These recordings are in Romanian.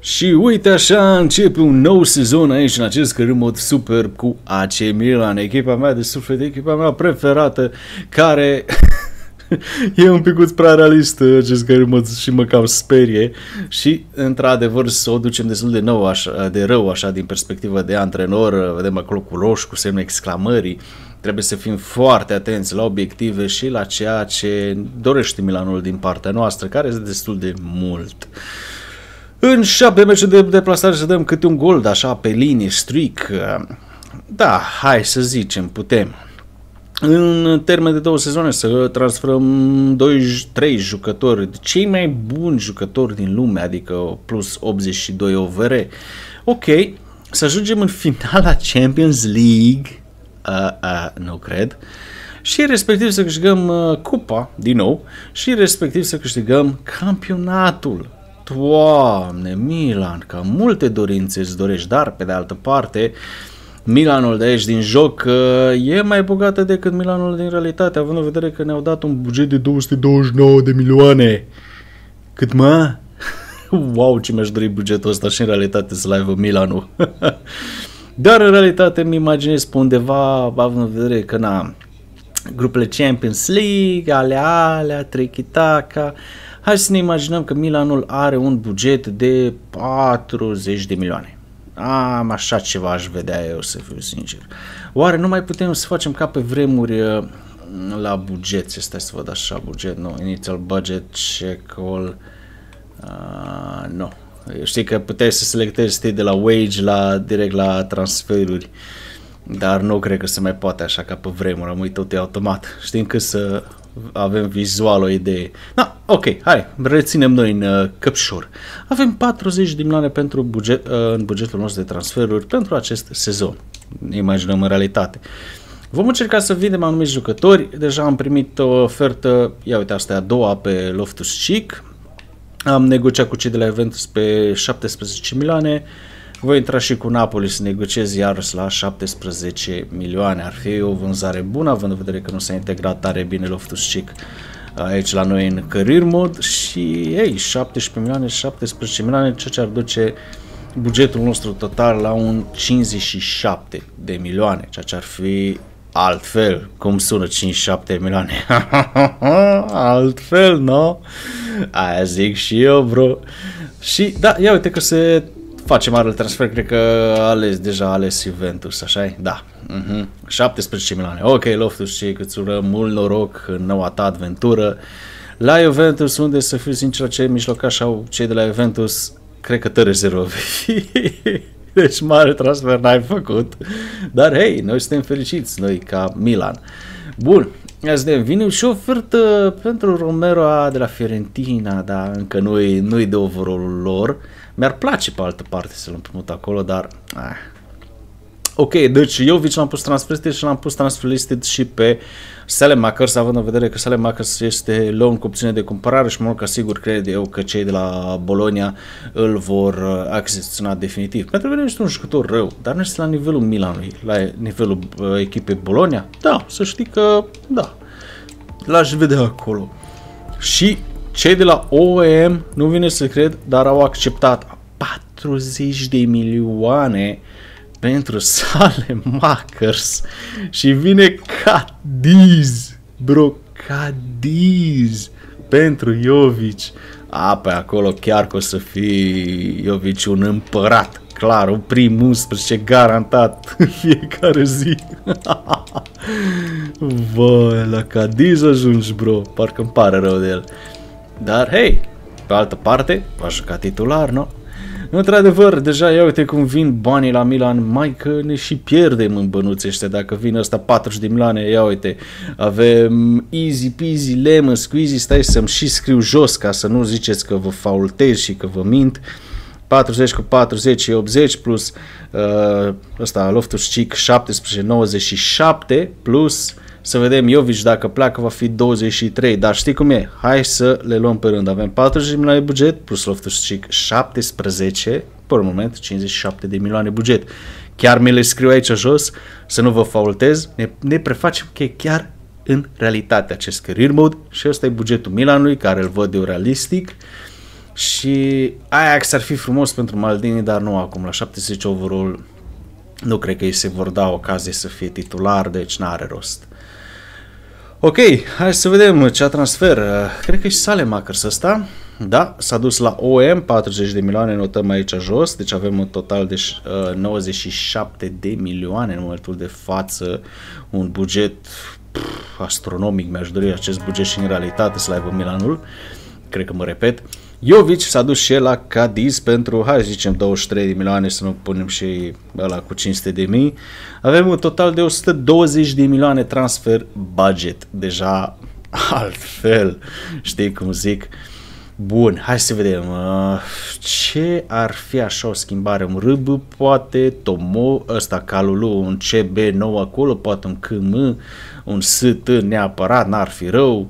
Și uite așa începe un nou sezon aici în acest career mod super cu AC Milan, echipa mea de suflet, echipa mea preferată, care e un picuț prea realist acest career mod și mă cam sperie și într-adevăr să o ducem destul de rău așa din perspectivă de antrenor, vedem acolo cu roșu, cu semne exclamării. Trebuie să fim foarte atenți la obiective și la ceea ce dorește Milanul din partea noastră, care este destul de mult. În 7 meciuri de deplasare să dăm câte un gol, așa, pe linie, streak. Da, hai să zicem, putem. În termen de 2 sezoane să transferăm 3 jucători, cei mai buni jucători din lume, adică plus 82 OVR. Ok, să ajungem în finala Champions League, nu cred, și respectiv să câștigăm cupa, din nou, și respectiv să câștigăm campionatul. Doamne, Milan, ca multe dorințe îți dorești, dar pe de altă parte Milanul de aici din joc e mai bogată decât Milanul din realitate, având în vedere că ne-au dat un buget de 229 de milioane. Cât mă? Wow, ce mi-aș dori bugetul ăsta și în realitate să-l aibă Milanul. Dar în realitate îmi imaginez pe undeva, având în vedere că grupele Champions League, alea, Trekitaka. Hai să ne imaginăm că Milanul are un buget de 40 de milioane. Așa ceva aș vedea eu, să fiu sincer. Oare nu mai putem să facem ca pe vremuri la buget? Stai să văd așa, buget, nu, initial budget, check all, nu. Știi că puteai să selectezi de la wage direct la transferuri, dar nu cred că se mai poate așa ca pe vremuri, am uitat tot automat. Știm că să avem vizual o idee. Da, ok, hai, reținem noi în căpșor. Avem 40 de milioane pentru în bugetul nostru de transferuri pentru acest sezon. Ne imaginăm în realitate. Vom încerca să vindem anumiți jucători. Deja am primit o ofertă, ia uite, asta e a doua pe Loftus-Cheek. Am negociat cu cei de la Juventus pe 17 milioane. Voi intra și cu Napoli să negociez iarăși la 17 milioane. Ar fi o vânzare bună, având în vedere că nu s-a integrat tare bine Loftus-Cheek aici la noi în career mode. Și, 17 milioane, 17 milioane, ceea ce ar duce bugetul nostru total la un 57 de milioane, ceea ce ar fi altfel. Cum sună 57 milioane? Altfel, nu? Aia zic și eu, bro. Și, da, ia uite că se face marele transfer, cred că deja ales Juventus, așa-i? Da. 17 milioane. Ok, Loftus-Cheek, îți urăm mult noroc în noua ta aventură. La Juventus, unde, să fiu sincer, cei mijlocași au cei de la Juventus, cred că tăre zero. Deci mare transfer n-ai făcut. Dar hei, noi suntem fericiți, noi ca Milan. Bun, azi vine și o ofertă pentru Romero de la Fiorentina, dar încă nu-i de overall-ul lor. Mi-ar place pe altă parte să-l împrumut acolo, dar... Ok, deci Jovic l-am pus transfer și l-am pus transfer listed și pe Saelemaekers, având în vedere că Saelemaekers este loan cu opțiune de cumpărare și mult ca sigur cred eu că cei de la Bologna îl vor achiziționa definitiv. Pentru că nu este un jucător rău, dar nu este la nivelul Milanului, la nivelul echipei Bologna. Da, să știi că da, l-aș vedea acolo. Și cei de la OEM, nu vine să cred, dar au acceptat 40 de milioane pentru Saelemaekers și vine Cadiz, bro, Cadiz pentru Jovic. Pe acolo chiar că o să fie Jovic un împărat, clar, un prim 11 garantat în fiecare zi. Bă, la Cadiz ajungi, bro, parcă îmi pare rău de el. Dar, hei, pe altă parte, va juca titular, nu? Într-adevăr, deja ia uite cum vin banii la Milan, mai că ne și pierdem în bănuți ăștia, dacă vin ăsta 40 de milioane, ia uite, avem easy peasy, lemon squeezy, stai să-mi și scriu jos ca să nu ziceți că vă faultez și că vă mint. 40 cu 40 e 80 plus ăsta Loftus-Cheek 17,97 plus să vedem Jovic dacă pleacă va fi 23, dar știi cum e? Hai să le luăm pe rând. Avem 40 de milioane buget plus Loftus-Cheek 17, pe moment 57 de milioane buget. Chiar mi le scriu aici jos să nu vă faultez, ne prefacem că e chiar în realitate acest career mode și ăsta e bugetul Milanului care îl văd eu realistic. Și Ajax ar fi frumos pentru Maldini, dar nu acum, la 70 overall. Nu cred că îi se vor da ocazie să fie titular, deci n-are rost. Ok, hai să vedem ce transfer. Cred că e și Saelemaekers ăsta. Da, s-a dus la OM, 40 de milioane, notăm aici jos. Deci avem un total de 97 de milioane în momentul de față. Un buget astronomic, mi-aș dori acest buget și în realitate să-l aibă Milanul. Cred că mă repet. Jovic s-a dus și el la Cadiz pentru, hai să zicem, 23 de milioane, să nu punem și ăla cu 500 de mii. Avem un total de 120 de milioane transfer budget. Deja altfel, știi cum zic. Bun, hai să vedem. Ce ar fi așa o schimbare? Un RB, poate, Tomo, ăsta Kalulu, un CB nou acolo, poate un KM, un ST neapărat, n-ar fi rău.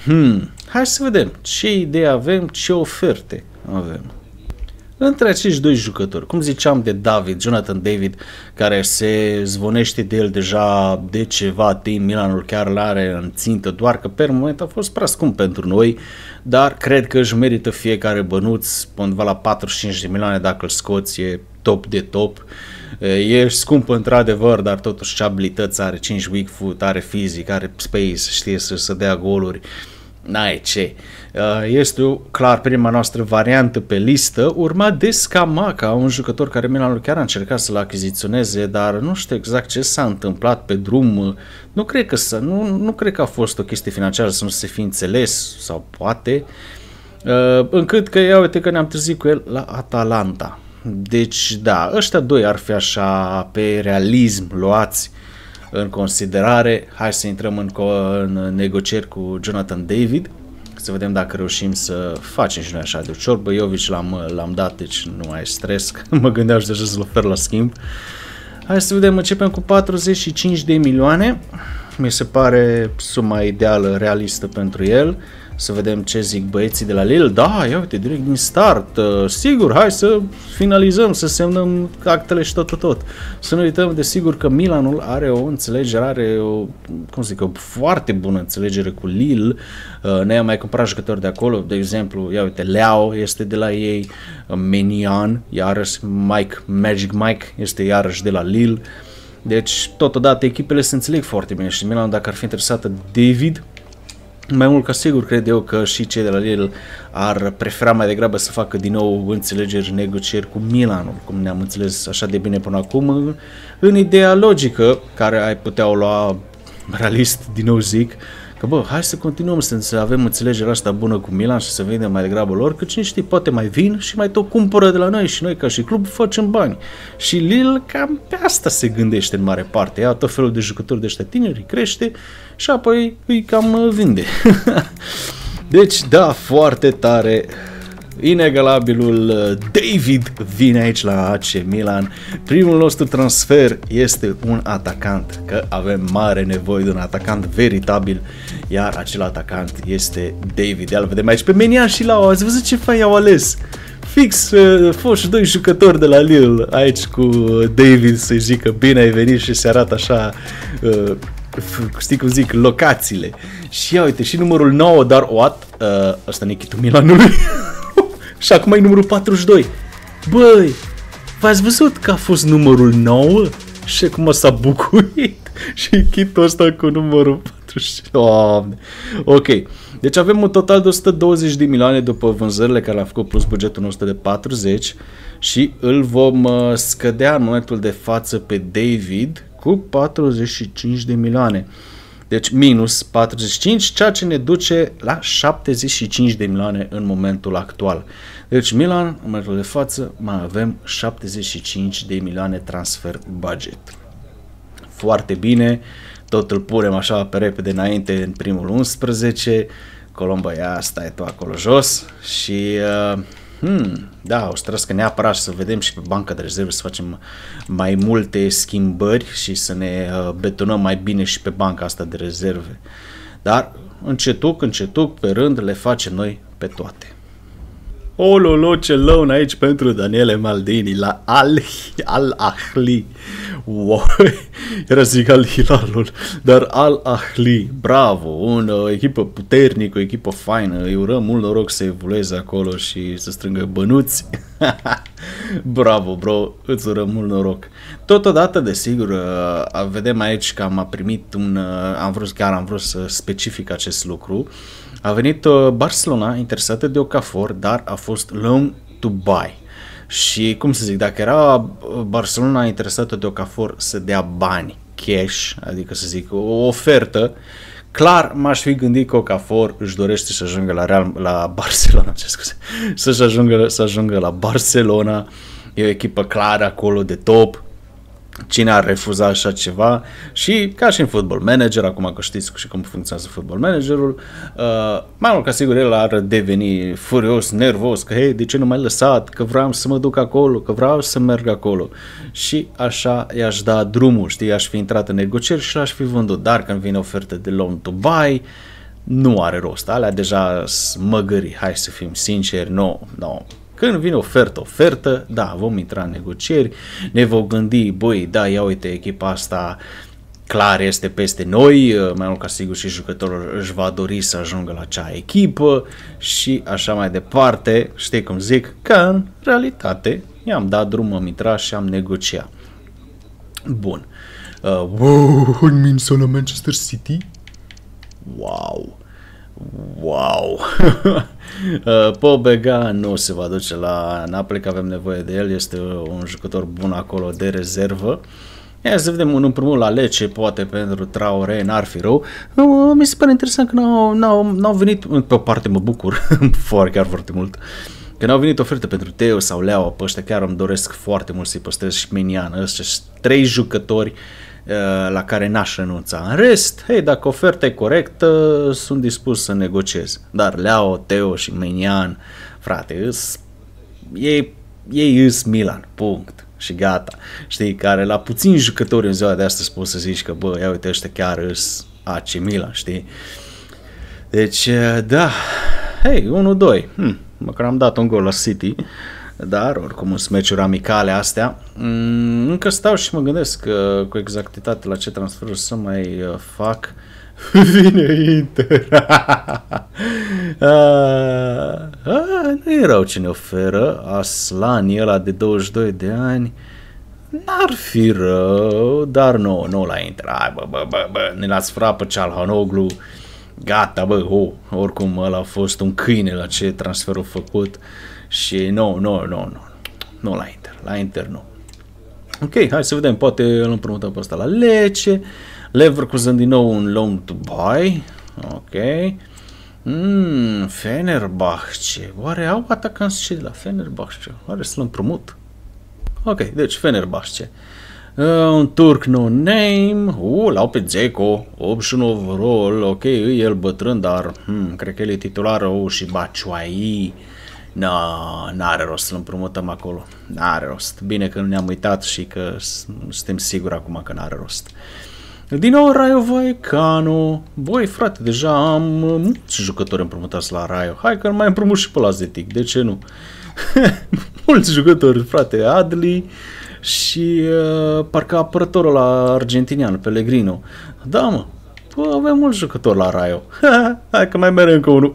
Hai să vedem ce idee avem, ce oferte avem. Între acești doi jucători, cum ziceam de David, Jonathan David, care se zvonește de el deja de ceva timp, Milanul chiar l-are în țintă, doar că pe moment a fost prea scump pentru noi, dar cred că își merită fiecare bănuț, undeva la 45 de milioane dacă îl scoți, e top de top. E scump într-adevăr, dar totuși ce abilități are, 5 weak foot, are fizic, are space, știe să dea goluri. N-ai ce. Este clar prima noastră variantă pe listă, urmat de Scamacca, un jucător care Milanul chiar a încercat să-l achiziționeze, dar nu știu exact ce s-a întâmplat pe drum. Nu cred că a fost o chestie financiară să nu se fi înțeles, sau poate, încât că ia uite că ne-am trezit cu el la Atalanta. Deci da, ăștia doi ar fi așa pe realism luați în considerare. Hai să intrăm în negocieri cu Jonathan David, să vedem dacă reușim să facem și noi așa de ușor. Bă, Jovic l-am dat, deci nu mai e stres, mă gândeam și deja să-l ofer la schimb. Hai să vedem, începem cu 45 de milioane, mi se pare suma ideală, realistă pentru el. Să vedem ce zic băieții de la Lille. Da, ia uite, direct din start. Sigur, hai să finalizăm, să semnăm actele și tot. Să nu uităm, desigur, că Milanul are o înțelegere, are o foarte bună înțelegere cu Lille. Ne-am mai cumpărat jucători de acolo, de exemplu, ia uite, Leao este de la ei, Menian, iarăși Magic Mike este iarăși de la Lille. Deci, totodată, echipele se înțeleg foarte bine și Milan, dacă ar fi interesată David, mai mult ca sigur, cred eu că și cei de la Lille ar prefera mai degrabă să facă din nou înțelegeri, negocieri cu Milanul, cum ne-am înțeles așa de bine până acum, în ideea logică, care ai putea o lua realist, din nou zic, că bă, hai să continuăm să avem înțelegerea asta bună cu Milan și să vedem mai degrabă lor, că cine știe, poate mai vin și mai tot cumpără de la noi și noi ca și club facem bani. Și Lille cam pe asta se gândește în mare parte, ia tot felul de jucători de ăștia tineri, îi crește și apoi îi cam vinde. Deci da, foarte tare. Inegalabilul David vine aici la AC Milan. Primul nostru transfer este un atacant, că avem mare nevoie de un atacant veritabil, iar acel atacant este David. Ia-l vedem aici pe Menian și Leao. Ați văzut ce fai au ales? Fix foști doi jucători de la Lille aici cu David, să-i zică bine ai venit și se arată așa, știi cum zic, locațiile. Și ia uite, și numărul 9, dar what? Ăsta e chitul Milanului. Și acum e numărul 42. Băi, v-ați văzut că a fost numărul 9? Și cum s-a bucurit. Și chitul ăsta cu numărul 42. Doamne. Ok. Deci avem un total de 120 de milioane după vânzările care le-am făcut plus bugetul nostru de 40 și îl vom scădea în momentul de față pe David cu 45 de milioane. Deci minus 45, ceea ce ne duce la 75 de milioane în momentul actual. Deci Milan, în momentul de față, mai avem 75 de milioane transfer budget. Foarte bine, tot îl punem așa pe repede înainte în primul 11. Colomba, ia stai tu acolo jos și... da, o să trească neapărat să vedem și pe banca de rezerve să facem mai multe schimbări și să ne betonăm mai bine și pe banca asta de rezerve. Dar încetuc, pe rând, le facem noi pe toate. Ololo, ce lăun aici pentru Daniele Maldini la Al-Ahli. Wow. Era să zic Al-Hilalul, dar Al-Ahli, bravo, o echipă puternică, o echipă faină, îi urăm mult noroc să evolueze acolo și să strângă bănuți. Bravo, bro, îți urăm mult noroc. Totodată, desigur, vedem aici că am primit am vrut să specific acest lucru. A venit Barcelona interesată de Okafor, dar a fost loan to buy. Și, cum să zic, dacă era Barcelona interesată de Okafor să dea bani, cash, adică să zic, o ofertă, clar m-aș fi gândit că Okafor își dorește să ajungă la Barcelona, să ajungă la Barcelona, e o echipă clară acolo de top. Cine ar refuza așa ceva? Și ca și în Football Manager, acum că știți și cum funcționează Football Managerul, mai mult ca sigur el ar deveni furios, nervos, că hei, de ce nu m-ai lăsat, că vreau să mă duc acolo, că vreau să merg acolo. Și așa i-aș da drumul, știi, aș fi intrat în negocieri și l-aș fi vândut. Dar când vine ofertă de loan to buy, nu are rost. Alea deja smăgării, hai să fim sinceri, no. Când vine ofertă, da, vom intra în negocieri, ne vom gândi, băi, da, ia uite, echipa asta clar este peste noi, mai mult ca sigur și jucătorul își va dori să ajungă la acea echipă și așa mai departe, știi cum zic, că în realitate i-am dat drum, am intrat și am negociat. Bun. Wow, la Manchester City? Wow. Pobega nu se va duce la Napoli, că avem nevoie de el, este un jucător bun acolo de rezervă. Ia să vedem un împrumut la Lecce, poate pentru Traoré, n-ar fi rău. Mi se pare interesant că n-au venit, pe o parte mă bucur, chiar foarte mult, că n-au venit oferte pentru Teo sau Leao, pe ăștia chiar îmi doresc foarte mult să-i păstrez și Menian, ăștia 3 jucători la care n-aș renunța. În rest, hei, dacă oferta e corectă, sunt dispus să negociez. Dar Leao, Teo și Menian, frate, ei îs Milan, punct. Și gata. Știi, care la puțini jucători în ziua de astăzi poți să zici că, bă, ia uite, ăștia chiar îs AC Milan, știi? Deci, da, hei, 1-2. Măcar am dat un gol la City. Dar, oricum, sunt meciuri amicale astea. Încă stau și mă gândesc cu exactitate la ce transferuri să mai fac. Vine Inter. Nu e rău ce ne oferă. Aslani, ăla de 22 de ani. N-ar fi rău, dar nu la Inter. Hai, bă, ne l-ați furat pe Çalhanoğlu. Gata, bă, oricum ăla a fost un câine la ce transferul făcut. Și nu la Inter nu. Ok, hai să vedem, poate îl împrumutăm pe ăsta la Lecce. Leverkusen din nou un loan to buy. Ok. Fenerbahce. Oare au atacanți cei de la Fenerbahce? Oare să-l împrumut? Ok, deci Fenerbahce. Un turc no name. L-au pe Dzeko. 81 overall. Ok, e el bătrân, dar cred că el e titular. Și Batshuayi. N-are rost să-l împrumutăm acolo. N-are rost. Bine că nu ne-am uitat și că suntem siguri acum că n-are rost. Din nou Rayo Vallecano. Băi, frate, deja am mulți jucători împrumutați la Rayo. Hai că mai împrumut și pe la Zetic. De ce nu? Mulți jucători, frate. Adli și parcă apărătorul la argentinian, Pellegrino. Da, mă. Avem mulți jucători la Rayo. Hai că mai mereu încă unul.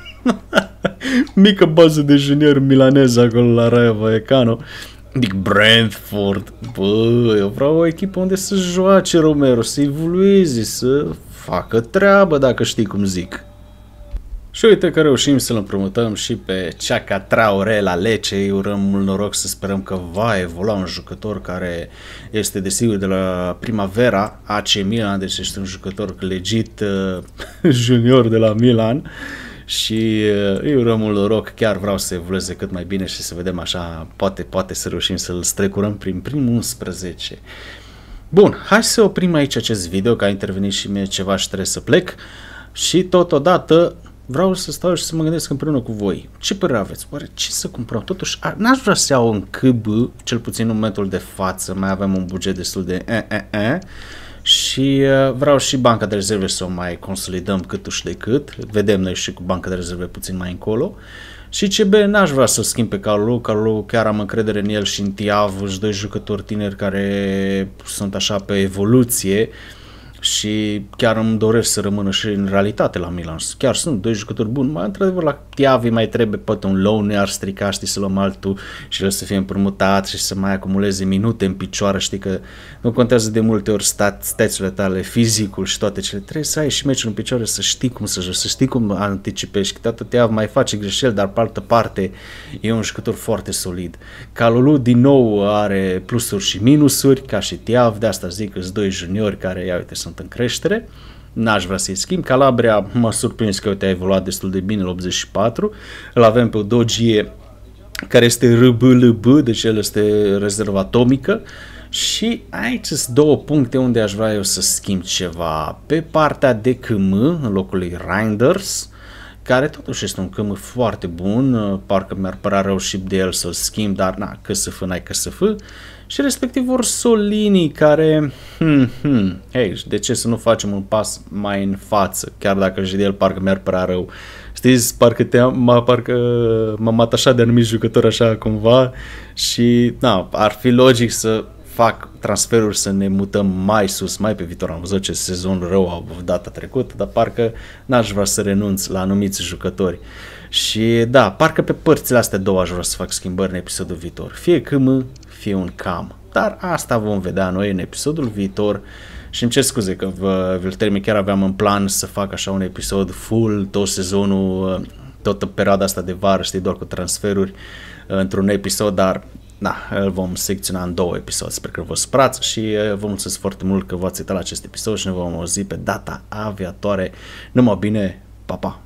Mică bază de junior milanez acolo la Rayo Vallecano. Dic Brentford. Bă, eu vreau o echipă unde să joace Romero, să evolueze, să facă treabă, dacă știi cum zic. Și uite că reușim să-l împrumutăm și pe Chaka Traoré la Lecce. Îi urăm mult noroc, să sperăm că va evolua, un jucător care este desigur de la Primavera AC Milan, deci este un jucător legit junior de la Milan. Și îi urăm mult noroc, chiar vreau să evolueze cât mai bine și să vedem așa, poate să reușim să-l strecurăm prin primul 11. Bun, hai să oprim aici acest video, că a intervenit și mie ceva și trebuie să plec. Și totodată vreau să stau și să mă gândesc împreună cu voi. Ce părere aveți? Oare ce să cumpărăm? Totuși, n-aș vrea să iau în KB, cel puțin în momentul de față, mai avem un buget destul de și vreau și banca de rezerve să o mai consolidăm câtuși de cât. Vedem noi și cu banca de rezerve puțin mai încolo. Și CB n-aș vrea să schimb pe Kalulu. Kalulu chiar am încredere în el și în Tiav, și doi jucători tineri care sunt așa pe evoluție și chiar îmi doresc să rămână și în realitate la Milan. Chiar sunt doi jucători buni, mai într-adevăr la Tiavi mai trebuie poate un loan, ne-ar strica, știi, să luăm altul și el să fie împrumutat și să mai acumuleze minute în picioare, știi că nu contează de multe ori stațiile tale, fizicul și toate cele, trebuie să ai și meciul în picioare, să știi cum să joci, să știi cum anticipezi, că toată Tiav mai face greșeli, dar pe altă parte e un jucător foarte solid. Kalulu din nou are plusuri și minusuri, ca și Tiav, de asta zic că sunt doi juniori care, ia uite, sunt în creștere, n-aș vrea să-i schimb. Calabria m-a surprins că uite, a evoluat destul de bine la 84, îl avem pe Udogie care este RBLB, deci el este rezerva atomică și aici sunt două puncte unde aș vrea eu să schimb ceva. Pe partea de KM, în locul lui Reinders, care totuși este un KM foarte bun, parcă mi-ar părea rău și de el să-l schimb, dar na, CSF n-ai CSF. Și respectiv Orsolini care, hei, de ce să nu facem un pas mai în față, chiar dacă și de el parcă mi-ar părea rău. Știți, parcă m-am atașat de anumiți jucători așa cumva și na, ar fi logic să fac transferuri să ne mutăm mai sus, mai pe viitor. Am văzut ce sezon rău au avut data trecută, dar parcă n-aș vrea să renunț la anumiți jucători. Și da, parcă pe părțile astea două aș vrea să fac schimbări în episodul viitor. Fie KM, fie un cam. Dar asta vom vedea noi în episodul viitor. Și îmi cer scuze că vi-l termin, chiar aveam în plan să fac așa un episod full, tot sezonul, toată perioada asta de vară, știi, doar cu transferuri într-un episod, dar da, îl vom secționa în două episoade. Sper că vă supărați și vă mulțumesc foarte mult că v-ați uitat la acest episod și ne vom auzi pe data viitoare. Numai bine, pa, pa!